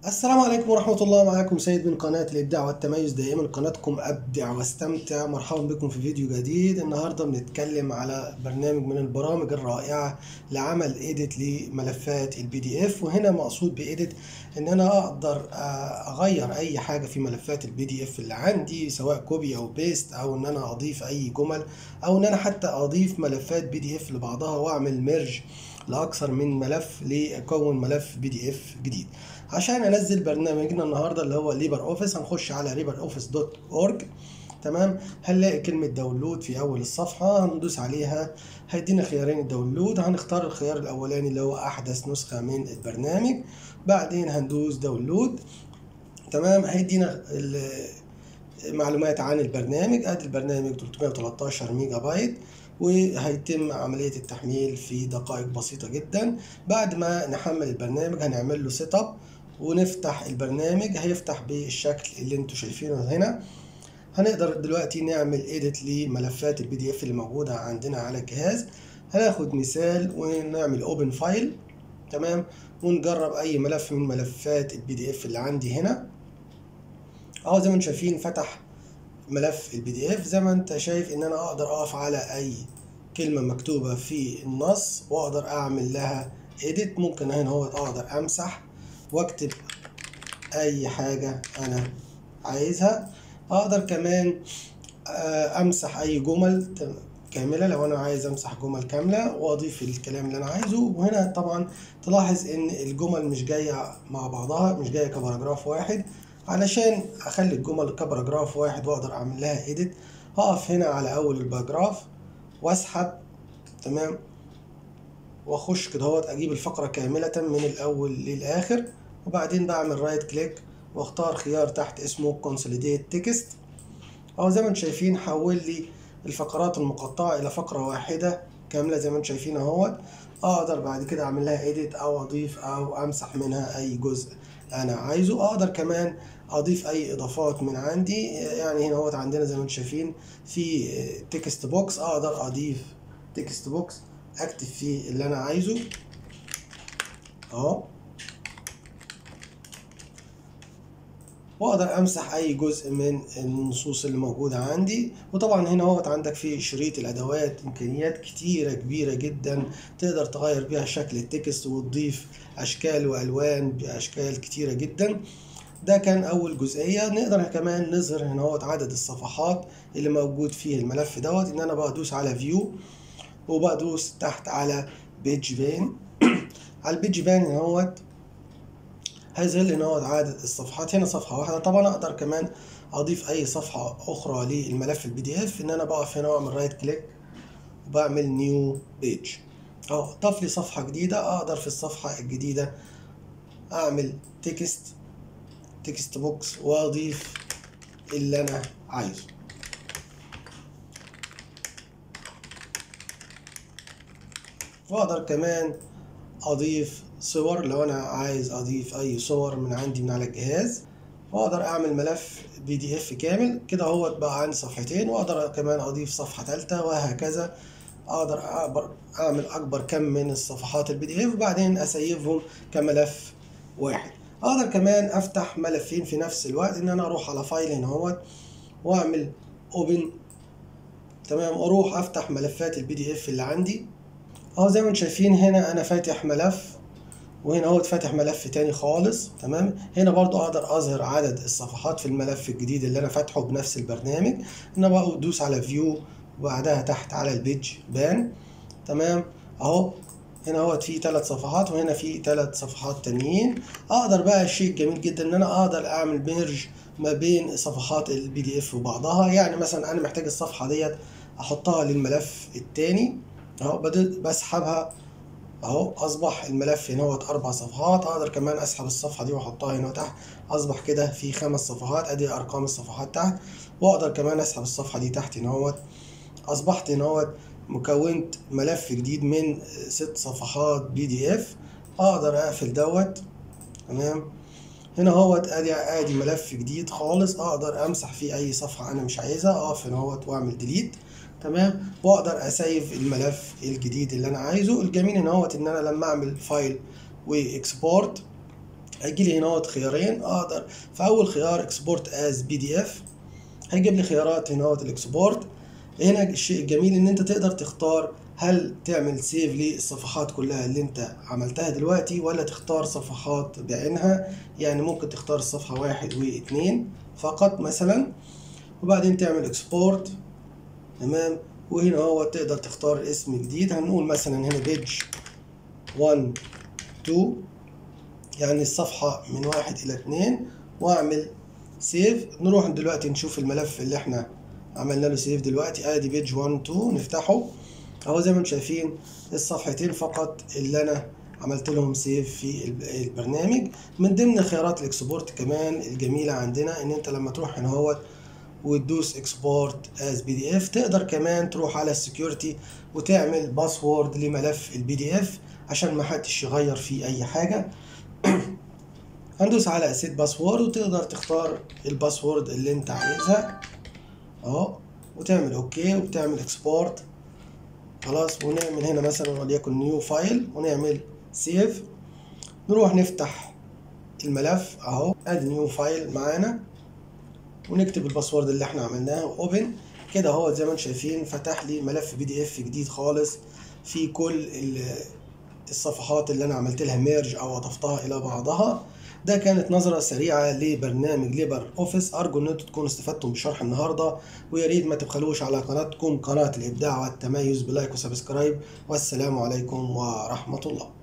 السلام عليكم ورحمة الله. معاكم سيد من قناة الإبداع والتميز، دائما قناتكم أبدع واستمتع. مرحبا بكم في فيديو جديد. النهاردة بنتكلم على برنامج من البرامج الرائعة لعمل إيديت لملفات البي دي إف. وهنا مقصود بإيديت إن أنا أقدر أغير أي حاجة في ملفات البي دي إف اللي عندي، سواء كوبي أو بيست، أو إن أنا أضيف أي جمل، أو إن أنا حتى أضيف ملفات بي دي إف لبعضها وأعمل ميرج لأكثر من ملف لأكون ملف بي دي إف جديد. عشان انزل برنامجنا النهارده اللي هو ليبر اوفيس، هنخش على libreoffice.org. تمام، هنلاقي كلمة داونلود في أول الصفحة، هندوس عليها. هيدينا خيارين الداونلود، هنختار الخيار الأولاني اللي هو أحدث نسخة من البرنامج، بعدين هندوس داونلود. تمام، هيدينا معلومات عن البرنامج. ادي البرنامج 313 ميجا بايت، وهيتم عملية التحميل في دقائق بسيطة جدا. بعد ما نحمل البرنامج هنعمل له سيت اب ونفتح البرنامج. هيفتح بالشكل اللي انتوا شايفينه هنا. هنقدر دلوقتي نعمل ايديت لملفات البي دي اف اللي موجودة عندنا على الجهاز. هناخد مثال ونعمل اوبن فايل. تمام، ونجرب اي ملف من ملفات البي دي اف اللي عندي هنا. اهو زي ما انتم شايفين فتح ملف البي دي اف. زي ما انت شايف ان انا اقدر اقف على اي كلمة مكتوبة في النص واقدر اعمل لها edit. ممكن هنا هو اقدر امسح واكتب اي حاجة انا عايزها. اقدر كمان امسح اي جمل كاملة لو انا عايز امسح جمل كاملة واضيف الكلام اللي انا عايزه. وهنا طبعا تلاحظ ان الجمل مش جاية مع بعضها، مش جاية كباراجراف واحد. علشان اخلي الجمل كباراجراف واحد واقدر اعمل لها edit، هقف هنا على اول الباراجراف واسحب. تمام، واخش كده اهوت اجيب الفقرة كاملة من الاول للاخر. وبعدين بعمل رايت كليك واختار خيار تحت اسمه consolidate text. اهو زي ما انتم شايفين حول لي الفقرات المقطعة الى فقرة واحدة كاملة زي ما انتم شايفين اهوت. اقدر بعد كده اعمل لها edit او اضيف او امسح منها اي جزء انا عايزه. اقدر كمان اضيف اي اضافات من عندي. يعني هنا اهوت عندنا زي ما انتم شايفين في تكست بوكس، اقدر اضيف تكست بوكس اكتب فيه اللي انا عايزه اهو. واقدر امسح اي جزء من النصوص اللي موجوده عندي. وطبعا هنا اهوت عندك في شريط الادوات امكانيات كتيره كبيره جدا تقدر تغير بيها شكل التكست وتضيف اشكال والوان باشكال كتيره جدا. ده كان اول جزئيه. نقدر كمان نظهر هنا اهوت عدد الصفحات اللي موجود فيه الملف دوت. ان انا بدوس على فيو وبدوس تحت على بيج بان. على البيج بان هنا اهوت هيظهر لي ان هو عدد الصفحات. هنا صفحه واحده. طبعا اقدر كمان اضيف اي صفحه اخرى للملف البي دي اف. ان انا بقف هنا واعمل رايت كليك وبعمل نيو بيج اهو ضاف لي صفحه جديده. اقدر في الصفحه الجديده اعمل تكست بوكس واضيف اللي انا عايزه. واقدر كمان اضيف صور لو انا عايز اضيف اي صور من عندي من على الجهاز. واقدر اعمل ملف بي دي اف كامل كده هو بقى عندي صفحتين. واقدر كمان اضيف صفحة ثالثة وهكذا. اقدر اعمل اكبر كم من الصفحات البي دي اف وبعدين اسيفهم كملف واحد. اقدر كمان افتح ملفين في نفس الوقت. ان انا اروح على فايل هنا اهوت واعمل اوبن. تمام، اروح افتح ملفات البي دي اف اللي عندي اهو. زي ما انتم شايفين هنا انا فاتح ملف، وهنا هو فاتح ملف تاني خالص. تمام، هنا برضو اقدر اظهر عدد الصفحات في الملف الجديد اللي انا فاتحه بنفس البرنامج. انا بقى ادوس على فيو وبعدها تحت على البيج بان. تمام، اهو هنا هو في 3 صفحات وهنا في 3 صفحات تانيين. اقدر بقى شيء جميل جدا ان انا اقدر اعمل ميرج ما بين صفحات البي دي اف وبعضها. يعني مثلا انا محتاج الصفحة ديت احطها للملف التاني اهو، بسحبها اهو. اصبح الملف هنا هو 4 صفحات. اقدر كمان اسحب الصفحه دي واحطها هنا تحت، اصبح كده في 5 صفحات. ادي ارقام الصفحات تحت. واقدر كمان اسحب الصفحه دي تحت هنا هو. اصبحت هنا هو مكونت ملف جديد من 6 صفحات بي دي اف. اقدر اقفل دوت. تمام، هنا هو ادي ملف جديد خالص. اقدر امسح فيه اي صفحه انا مش عايزها. اقف هنا هو واعمل ديليت. تمام، واقدر اسيف الملف الجديد اللي انا عايزه. الجميل هنا هو ان انا لما اعمل فايل واكسبورت هيجي لي هنا خيارين اقدر. فاول خيار اكسبورت از بي دي اف، هيجيب لي خيارات هنا الاكسبورت. هنا الشيء الجميل ان انت تقدر تختار هل تعمل سيف للصفحات كلها اللي انت عملتها دلوقتي، ولا تختار صفحات بعينها. يعني ممكن تختار الصفحة 1 و2 فقط مثلا، وبعدين تعمل اكسبورت. تمام. وهنا هو تقدر تختار اسم جديد، هنقول مثلا هنا بيج 1 2، يعني الصفحة من 1 إلى 2، وأعمل سيف. نروح دلوقتي نشوف الملف اللي احنا عملنا له سيف دلوقتي. ادي بيج 1 2 نفتحه اهو. زي ما انتم شايفين الصفحتين فقط اللي انا عملت لهم سيف في البرنامج. من ضمن خيارات الاكسبورت كمان الجميلة عندنا ان انت لما تروح هنا اهوت وتدوس اكسبورت از بي دي اف، تقدر كمان تروح على السكيورتي وتعمل باسورد لملف البي دي اف عشان ما حدش يغير فيه اي حاجة. هندوس على سيت باسورد وتقدر تختار الباسورد اللي انت عايزها اهو، وتعمل اوكي وبتعمل اكسبورت. خلاص. ونعمل هنا مثلا وليكن نيو فايل ونعمل سيف. نروح نفتح الملف اهو، ادي نيو فايل معانا، ونكتب الباسورد اللي احنا عملناه اوبن كده اهو. زي ما انتم شايفين فتح لي ملف بي دي اف جديد خالص في كل الصفحات اللي انا عملت لها ميرج او اضفتها الى بعضها. ده كانت نظرة سريعة لبرنامج ليبر اوفيس. ارجو ان انتم تكونوا استفدتم بشرح النهاردة، ويا ريت ما تبخلوش على قناتكم قناة الابداع والتميز بلايك وسبسكرايب. والسلام عليكم ورحمة الله.